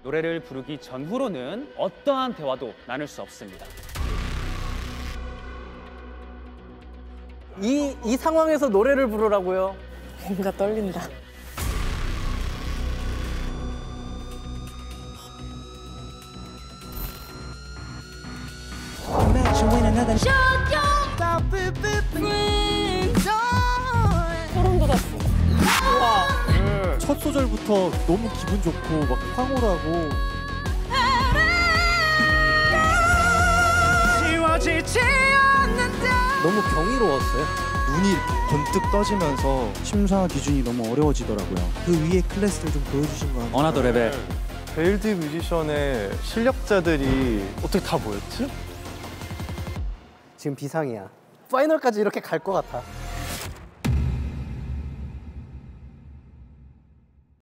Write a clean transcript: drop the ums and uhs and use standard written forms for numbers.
노래를 부르기 전후로는 어떠한 대화도 나눌 수 없습니다. 이 상황에서 노래를 부르라고요? 뭔가 떨린다. 소름 돋았어. 우와. 첫 소절부터 너무 기분 좋고 막 황홀하고 너무 경이로웠어요. 눈이 이렇게 번뜩 떠지면서 심사 기준이 너무 어려워지더라고요. 그 위에 클래스를 좀 보여주신 것 같아요. 어나더 레벨. 베일드 뮤지션의 실력자들이 어떻게 다 모였지? 지금 비상이야. 파이널까지 이렇게 갈 것 같아.